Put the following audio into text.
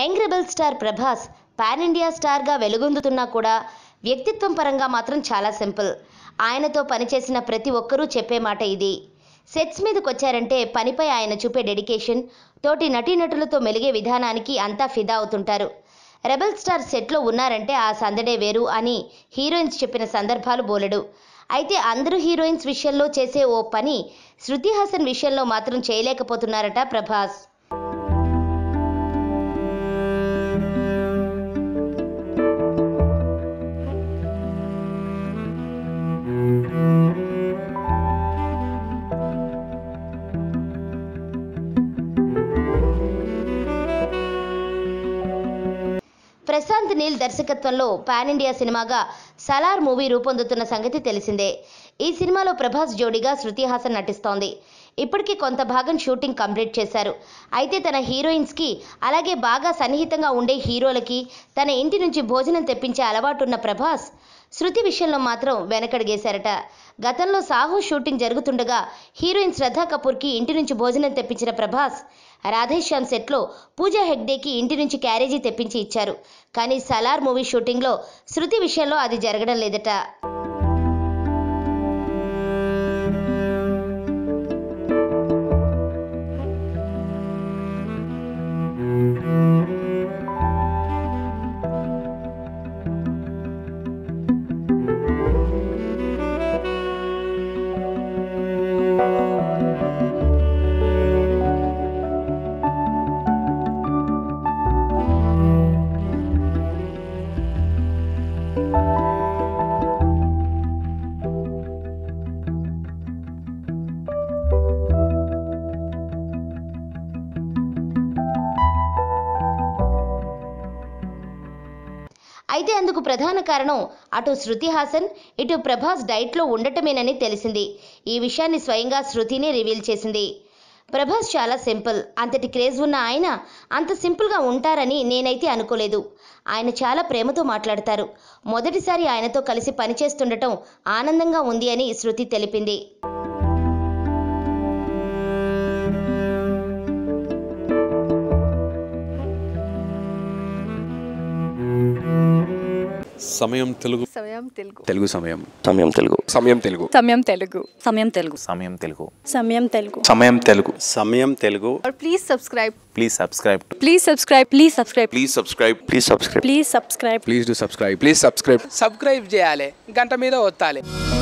Young rebel star Prabhas pan India స్టార్గా వెలుగొందుతున్నా కూడా వ్యక్తిత్వం పరంగా మాత్రం చాలా సింపుల్. ఆయనతో పనిచేసిన ప్రతి ఒక్కరూ చెప్పే మాట ఇది. సెట్స్ మీదకి వచ్చారంటే పనిపై ఆయన చూపే డెడికేషన్, తోటి నటీనటులతో మెలిగే విధానానికి అంతా ఫిదా అవుతుంటారు. రెబల్ స్టార్ సెట్లో ఉన్నారంటే ఆ సందడే వేరు అని హీరోయిన్స్ చెప్పిన సందర్భాలు బోలెడు. అయితే అందరూ హీరోయిన్స్ విషయంలో చేసే ఓ పని శృతి హాసన్ విషయంలో మాత్రం చేయలేకపోతున్నారట ప్రభాస్. ప్రశాంత్ నీల్ దర్శకత్వంలో పాన్ ఇండియా సినిమాగా సలార్ మూవీ రూపొందుతున్న సంగతి తెలిసిందే. ఈ సినిమాలో ప్రభాస్ జోడీగా శృతి హాసన్ నటిస్తోంది. ఇప్పటికీ కొంత భాగం షూటింగ్ కంప్లీట్ చేశారు. అయితే తన హీరోయిన్స్కి అలాగే బాగా సన్నిహితంగా ఉండే హీరోలకి తన ఇంటి నుంచి భోజనం తెప్పించే అలవాటున్న ప్రభాస్ శృతి విషయంలో మాత్రం వెనకడిగేశారట. గతంలో సాహో షూటింగ్ జరుగుతుండగా హీరోయిన్ శ్రద్ధా కపూర్కి ఇంటి నుంచి భోజనం తెప్పించిన ప్రభాస్ రాధేశ్యామ్ సెట్లో పూజా హెగ్డేకి ఇంటి నుంచి క్యారేజీ తెప్పించి ఇచ్చారు. కానీ సలార్ మూవీ షూటింగ్లో శృతి విషయంలో అది జరగడం లేదట. అయితే అందుకు ప్రధాన కారణం అటు శృతి హాసన్ ఇటు ప్రభాస్ డైట్లో ఉండటమేనని తెలిసింది. ఈ విషయాన్ని స్వయంగా శృతినే రివీల్ చేసింది. ప్రభాస్ చాలా సింపుల్. అంతటి క్రేజ్ ఉన్న ఆయన అంత సింపుల్గా ఉంటారని నేనైతే అనుకోలేదు. ఆయన చాలా ప్రేమతో మాట్లాడతారు. మొదటిసారి ఆయనతో కలిసి పనిచేస్తుండటం ఆనందంగా ఉంది అని శృతి తెలిపింది. సమయం తెలుగు సమయం తెలుగు తెలుగు సమయం సమయం తెలుగు సమయం తెలుగు సమయం తెలుగు సమయం తెలుగు సమయం తెలుగు సమయం తెలుగు సమయం తెలుగు సమయం తెలుగు और please subscribe please subscribe please subscribe please subscribe please subscribe please subscribe please subscribe please do subscribe please subscribe subscribe చేయాలి, గంట మీద ఒత్తాలి.